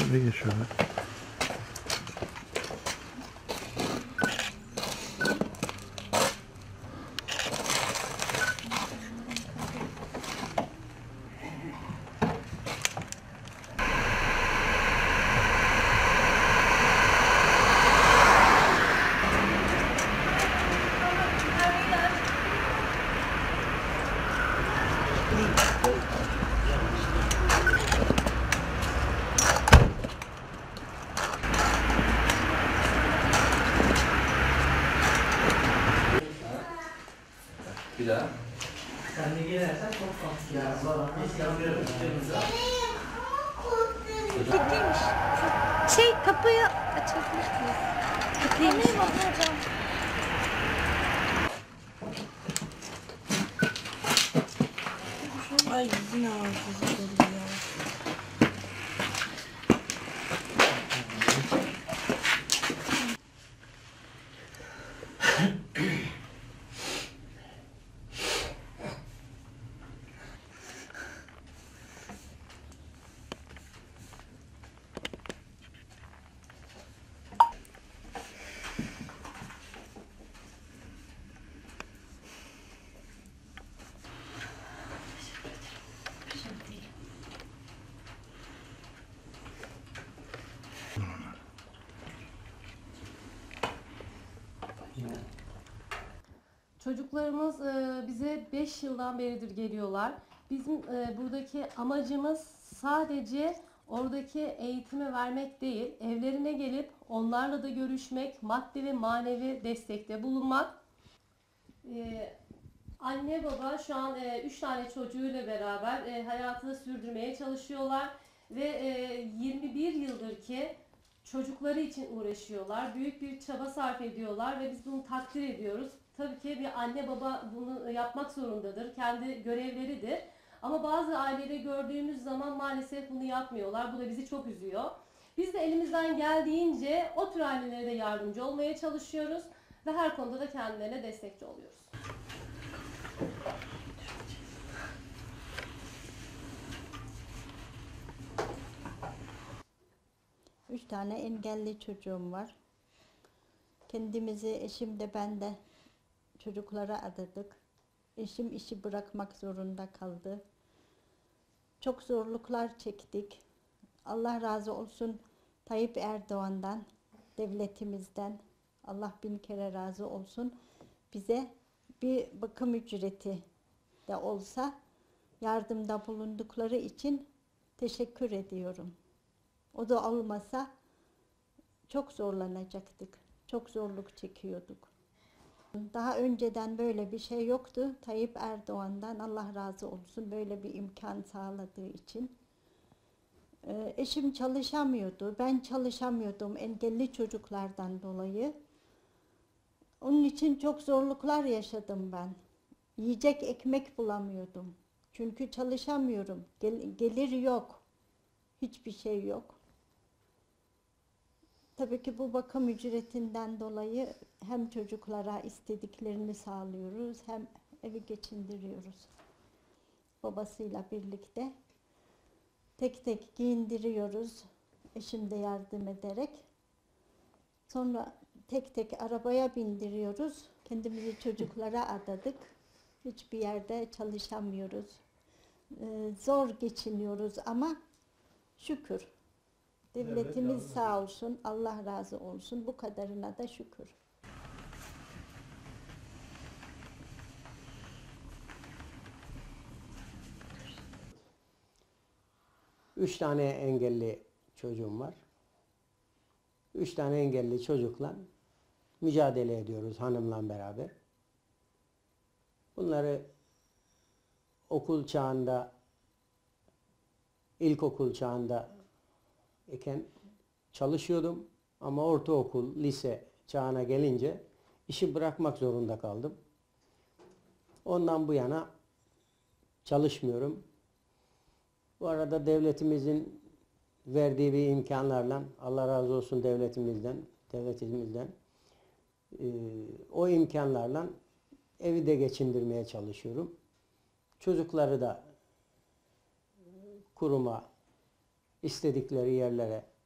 Tabii geçiyor. Bir daha. Sen de girersen çok fazla. Ya sonra biz yapıyoruz. Kilitliymiş. Şey kapıyı açılmış mı? Kilitliymiş. Hocam. Ay yine ağzı doluyor. Çocuklarımız bize 5 yıldan beridir geliyorlar. Bizim buradaki amacımız sadece oradaki eğitimi vermek değil, evlerine gelip onlarla da görüşmek, maddi ve manevi destekte bulunmak. Anne baba şu an 3 tane çocuğuyla beraber hayatını sürdürmeye çalışıyorlar ve 21 yıldır ki çocukları için uğraşıyorlar. Büyük bir çaba sarf ediyorlar ve biz bunu takdir ediyoruz. Tabii ki bir anne baba bunu yapmak zorundadır. Kendi görevleridir. Ama bazı ailede gördüğümüz zaman maalesef bunu yapmıyorlar. Bu da bizi çok üzüyor. Biz de elimizden geldiğince o tür ailelere de yardımcı olmaya çalışıyoruz ve her konuda da kendilerine destekçi oluyoruz. Üç tane engelli çocuğum var. Kendimizi, eşim de ben de çocuklara adadık. Eşim işi bırakmak zorunda kaldı. Çok zorluklar çektik. Allah razı olsun Tayyip Erdoğan'dan, devletimizden. Allah bin kere razı olsun. Bize bir bakım ücreti de olsa yardımda bulundukları için teşekkür ediyorum. O da olmasa çok zorlanacaktık. Çok zorluk çekiyorduk. Daha önceden böyle bir şey yoktu. Tayyip Erdoğan'dan Allah razı olsun böyle bir imkan sağladığı için. Eşim çalışamıyordu. Ben çalışamıyordum engelli çocuklardan dolayı. Onun için çok zorluklar yaşadım ben. Yiyecek ekmek bulamıyordum. Çünkü çalışamıyorum. Gelir yok. Hiçbir şey yok. Tabii ki bu bakım ücretinden dolayı hem çocuklara istediklerini sağlıyoruz hem evi geçindiriyoruz. Babasıyla birlikte tek tek giyindiriyoruz. Eşim de yardım ederek. Sonra tek tek arabaya bindiriyoruz. Kendimizi çocuklara adadık. Hiçbir yerde çalışamıyoruz. Zor geçiniyoruz ama şükür. Devletimiz sağ olsun, Allah razı olsun. Bu kadarına da şükür. Üç tane engelli çocuğum var. Üç tane engelli çocukla mücadele ediyoruz hanımla beraber. Bunları okul çağında, ilkokul çağında iken çalışıyordum ama ortaokul, lise çağına gelince işi bırakmak zorunda kaldım. Ondan bu yana çalışmıyorum. Bu arada devletimizin verdiği bir imkanlarla, Allah razı olsun devletimizden, o imkanlarla evi de geçindirmeye çalışıyorum. Çocukları da kuruma, istedikleri yerlere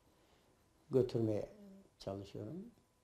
götürmeye çalışıyorum.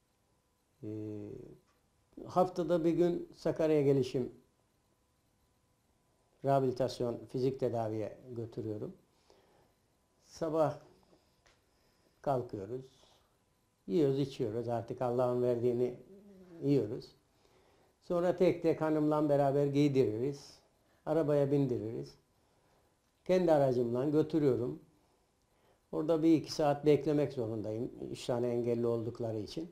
Haftada bir gün Sakarya Gelişim Rehabilitasyon Fizik Tedaviye götürüyorum. Sabah kalkıyoruz. Yiyoruz, içiyoruz. Artık Allah'ın verdiğini yiyoruz. Sonra tek tek hanımla beraber giydiririz. Arabaya bindiririz. Kendi aracımla götürüyorum. Orada 1-2 saat beklemek zorundayım. 3 tane engelli oldukları için.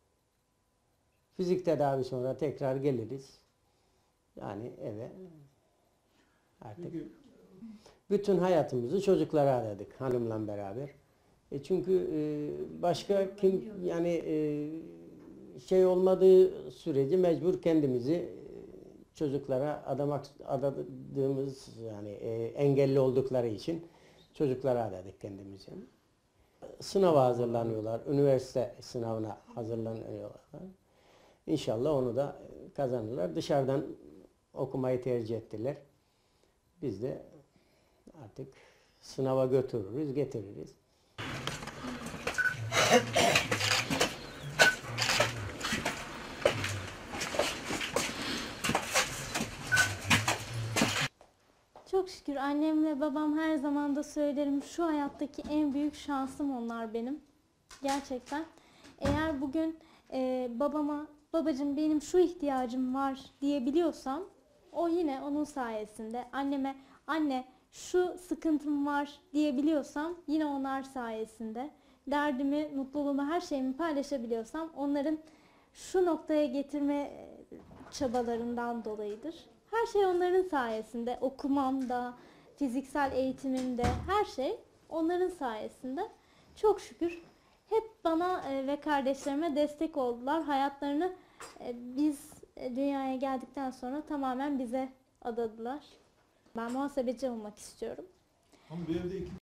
Fizik tedavi sonra tekrar geliriz. Yani eve artık. Bütün hayatımızı çocuklara adadık hanımla beraber. Çünkü başka kim yani şey olmadığı sürece mecbur kendimizi çocuklara adadığımız yani engelli oldukları için çocuklara adadık kendimizi. Sınava hazırlanıyorlar. Üniversite sınavına hazırlanıyorlar. İnşallah onu da kazanırlar. Dışarıdan okumayı tercih ettiler. Biz de artık sınava götürürüz, getiririz. Çok şükür annemle babam her zaman da söylerim, şu hayattaki en büyük şansım onlar benim. Gerçekten. Eğer bugün babama, babacığım benim şu ihtiyacım var diyebiliyorsam, o yine onun sayesinde. Anneme, anne şu sıkıntım var diyebiliyorsam, yine onlar sayesinde. Derdimi, mutluluğumu, her şeyimi paylaşabiliyorsam, onların şu noktaya getirme çabalarından dolayıdır. Her şey onların sayesinde. Okumamda, fiziksel eğitimimde, her şey onların sayesinde. Çok şükür hep bana ve kardeşlerime destek oldular. Hayatlarını biz dünyaya geldikten sonra tamamen bize adadılar. Ben muhasebeci olmak istiyorum. Ama bir evde iki